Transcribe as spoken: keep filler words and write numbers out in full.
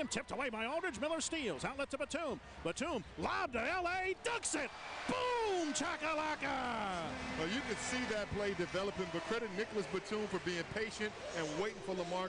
him. Tipped away by Aldridge. Miller steals. Outlet to Batum. Batum, lob to L A. Dunks it. Boom! Chakalaka! Well, you can see that play developing, but credit Nicolas Batum for being patient and waiting for LaMarcus.